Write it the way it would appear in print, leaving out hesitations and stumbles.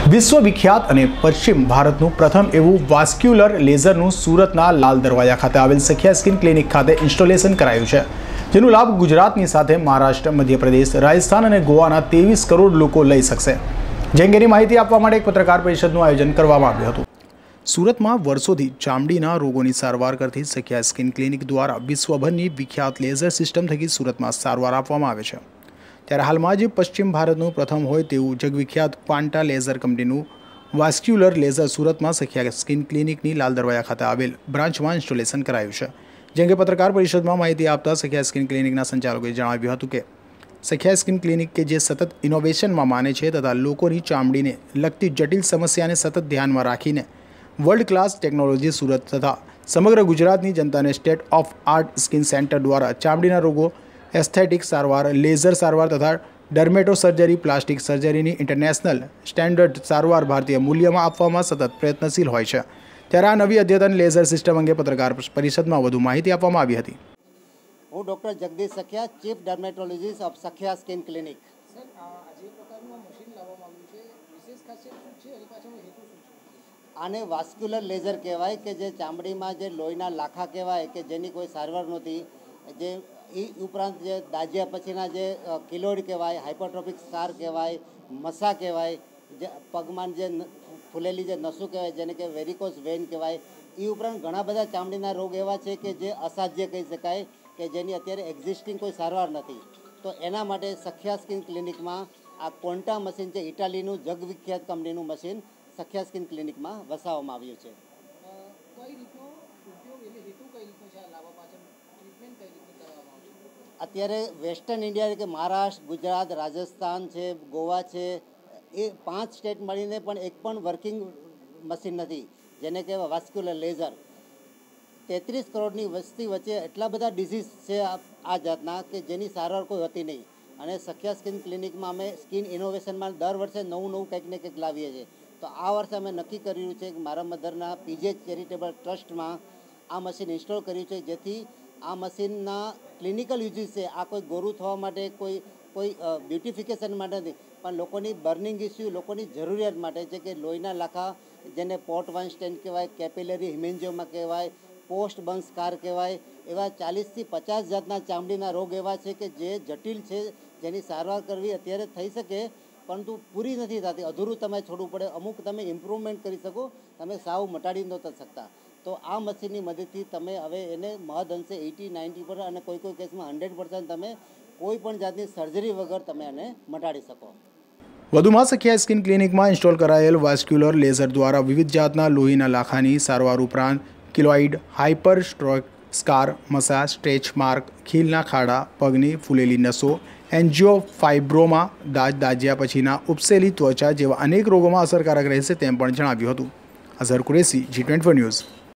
વિશ્વવિખ્યાત અને પશ્ચિમ ભારતનું પ્રથમ એવું વાસ્ક્યુલર લેઝરનું સુરતના લાલ દરવાજા ખાતે આવેલ સખ્યા સ્કિન ક્લિનિક ખાતે ઇન્સ્ટોલેશન કરાયું છે, જેનો લાભ ગુજરાતની સાથે મહારાષ્ટ્ર, મધ્યપ્રદેશ, રાજસ્થાન અને ગોવાના 23 કરોડ લોકો લઈ શકશે। જે અંગેની માહિતી આપવા માટે એક પત્રકાર પરિષદનું આયોજન કરવામાં આવ્યું હતું। સુરતમાં વર્ષોથી ચામડીના રોગોની સારવાર કરતી સખ્યા સ્કિન ક્લિનિક દ્વારા વિશ્વભરની વિખ્યાત લેઝર સિસ્ટમ થકી સુરતમાં સારવાર આપવામાં આવે છે। ત્યારે હાલમાં જ પશ્ચિમ ભારતનું પ્રથમ હોય તેવું જગવિખ્યાત ક્વાન્ટા લેઝર કંપનીનું વાસ્ક્યુલર લેઝર સુરતમાં સખ્યા સ્કિન ક્લિનિકની લાલ દરવાજા ખાતે આવેલ બ્રાન્ચમાં ઇન્સ્ટોલેશન કરાયું છે। જે અંગે પત્રકાર પરિષદમાં માહિતી આપતા સખ્યા સ્કિન ક્લિનિકના સંચાલકોએ જણાવ્યું હતું કે સખ્યા સ્કિન ક્લિનિક કે જે સતત ઇનોવેશનમાં માને છે તથા લોકોની ચામડીને લગતી જટિલ સમસ્યાને સતત ધ્યાનમાં રાખીને વર્લ્ડ ક્લાસ ટેકનોલોજી સુરત તથા સમગ્ર ગુજરાતની જનતાને state of art skin centre દ્વારા ચામડીના રોગો, એસ્થેટિક સારવાર, લેઝર સારવાર તથા ડર્મેટો સર્જરી, પ્લાસ્ટિક સર્જરીની ઇન્ટરનેશનલ સ્ટેન્ડર્ડ સારવાર ભારતીય મૂલ્યમાં આપવામાં સતત પ્રયત્નશીલ હોય છે। ત્યારે આ નવી અદ્યતન લેઝર સિસ્ટમ અંગે પત્રકાર પરિષદમાં વધુ માહિતી આપવામાં આવી હતી। હું doctor Jagdish Sakhiya, chief dermatologist of Sakhiya skin clinic. આને વાસ્ક્યુલર લેઝર કહેવાય કે જે ચામડીમાં જે લોહીના લાખા કહેવાય કે જેની કોઈ સારવાર નહોતી, જે એ ઉપરાંત જે દાજ્યા પછીના જે કિલોઇડ કહેવાય, હાઇપરટ્રોફિક સ્કાર કહેવાય, મસા કહેવાય, જે પગમાં જે ફૂલેલી જે નસું કહેવાય જેને કે વેરિકોસ વેન કહેવાય, એ ઉપરાંત ઘણા બધા ચામડીના રોગ એવા છે કે જે અસાધ્ય કહી શકાય કે જેની અત્યારે એક્ઝિસ્ટિંગ કોઈ સારવાર નથી। તો એના માટે સખ્યા સ્કિન ક્લિનિકમાં આ ક્વોન્ટા મશીન છે, ઇટાલીનું જગવિખ્યાત કંપનીનું મશીન સખ્યા સ્કિન ક્લિનિકમાં વસાવવામાં આવ્યું છે। અત્યારે વેસ્ટર્ન ઇન્ડિયા કે મહારાષ્ટ્ર, ગુજરાત, રાજસ્થાન છે, ગોવા છે, એ 5 સ્ટેટ મળીને પણ એક પણ વર્કિંગ મશીન નથી જેને કહેવાય વાસ્ક્યુલર લેઝર। 33 કરોડની વસ્તી વચ્ચે એટલા બધા ડિઝીઝ છે આ જાતના કે જેની સારવાર કોઈ હતી નહીં, અને સખ્યા સ્કિન ક્લિનિકમાં અમે સ્કિન ઇનોવેશનમાં દર વર્ષે નવું કંઈક ને કંઈક લાવીએ છીએ। તો આ વર્ષે અમે નક્કી કર્યું છે કે મારા મધરના પીજે ચેરિટેબલ ટ્રસ્ટમાં આ મશીન ઇન્સ્ટોલ કર્યું છે, જેથી આ મશીનના ક્લિનિકલ યુઝીસ છે, આ કોઈ ગોરું થવા માટે, કોઈ બ્યુટિફિકેશન માટે નથી, પણ લોકોની બર્નિંગ ઇસ્યુ, લોકોની જરૂરિયાત માટે છે કે લોહીના લાખા જેને પોર્ટ વાઇન સ્ટેન્ટ કહેવાય, કેપિલરી હિમેન્જિયોમા કહેવાય, પોસ્ટ બર્ન સ્કાર કહેવાય, એવા 40 થી 50 જાતના ચામડીના રોગ એવા છે કે જે જટિલ છે, જેની સારવાર કરવી અત્યારે થઈ શકે પરંતુ પૂરી નથી થતી, અધૂરું તમે છોડવું પડે, અમુક તમે ઇમ્પ્રુવમેન્ટ કરી શકો, તમે સાવ મટાડી નહોતા શકતા। તો આ મશીનની મદદથી તમે હવે એને મહદઅંશે 80-90% અને કોઈ કેસમાં 100% તમે કોઈ પણ જાતની સર્જરી વગર તમે એને મટાડી શકો। વધુમાં સખ્યા સ્કિન ક્લિનિકમાં ઇન્સ્ટોલ કરાયેલ વાસ્ક્યુલર લેઝર દ્વારા વિવિધ જાતના લોહીના લાખાની સારવાર ઉપરાંત કિલોઇડ, હાઇપર સ્કાર, મસા, સ્ટ્રેચ માર્ક, ખીલના ખાડા, પગની ફૂલેલી નસો, એન્જિયોફાઇબ્રોમા, દાજ્યા પછીના ઉપસેલી ત્વચા જેવા અનેક રોગોમાં અસરકારક રહેશે તેમ પણ જણાવ્યું હતું। Azhar Qureshi, G24 news.